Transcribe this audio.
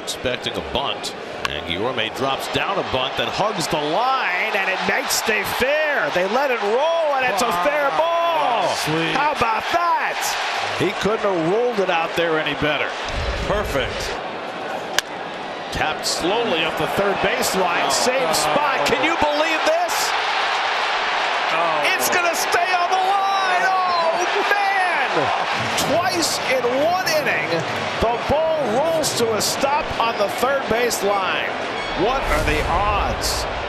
expecting a bunt. And Guillorme drops down a bunt that hugs the line, and it might stay fair. They let it roll, and it's a fair ball. Sweet. How about that? He couldn't have rolled it out there any better. Perfect. Tapped slowly up the third baseline. Same spot. Can you believe this? It's going to stay on the line. Oh, man. Twice in one inning, the ball rolls to a stop on the third base line. What are the odds?